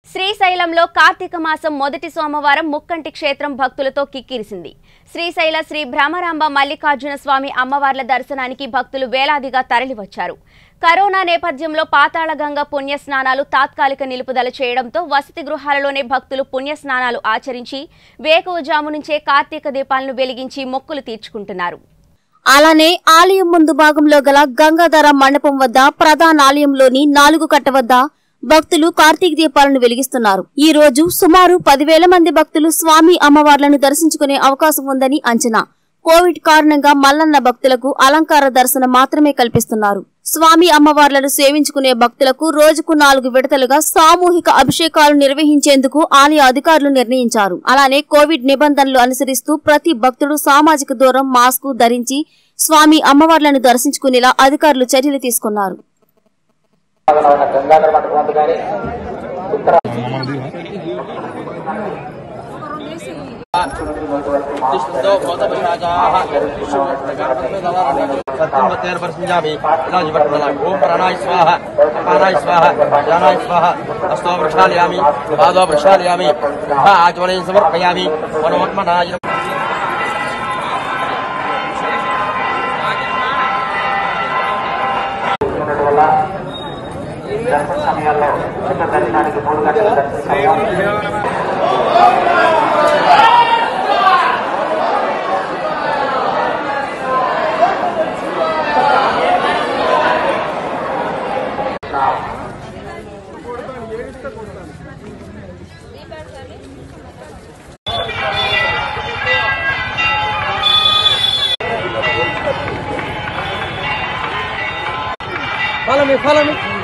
శ్రీశైలంలో కార్తీక మాసం మొదటి సోమవారం ముక్కంటి క్షేత్రం భక్తులతో కిక్కిరిసింది. శ్రీశైల శ్రీ భ్రమరాంబ మల్లికార్జున స్వామి అమ్మవార్ల దర్శనానికి భక్తులు వేలాదిగా తరలివచ్చారు. కరోనా నేపథ్యంలో పాతాళగంగ పుణ్యస్నానాలు తాత్కాలిక నిలుపుదల చేయడంతో వసతి గృహాలలోనే భక్తులు పుణ్యస్నానాలు ఆచరించి వేకువజాము నుంచే కార్తీక దీపాలను వెలిగించి మొక్కులు తీర్చుకుంటున్నారు. అలానే ఆలయం ముందు భాగంలో గల గంగాధర మండపం వద్ద ప్రధాన ఆలయంలోని 4 కట్ట వద్ద భక్తులు కార్తీక దీపాలను వెలిగిస్తున్నారు. ఈ రోజు సుమారు 10,000 మంది భక్తులు స్వామి అమ్మవార్లను దర్శించుకునే అవకాశం ఉందని అంచనా. కోవిడ్ కారణంగా మల్లన్న భక్తులకు అలంకార దర్శనం మాత్రమే కల్పిస్తున్నారు. స్వామి అమ్మవార్లను సేవించుకునే భక్తులకు రోజుకు 4 విడతలుగా సామూహిక అభిషేకాలు నిర్వహించేందుకు ఆలయ అధికారులు నిర్ణయించారు. అలానే కోవిడ్ నిబంధనలు అనుసరిస్తూ ప్రతి భక్తుడు సామాజిక దూరం, మాస్కు ధరించి స్వామి అమ్మవార్లను దర్శించుకునేలా అధికారులు చర్యలు తీసుకున్నారు. సమయాల్లో చిన్న దర్శనానికి 3 గంటల దర్శనం follow me.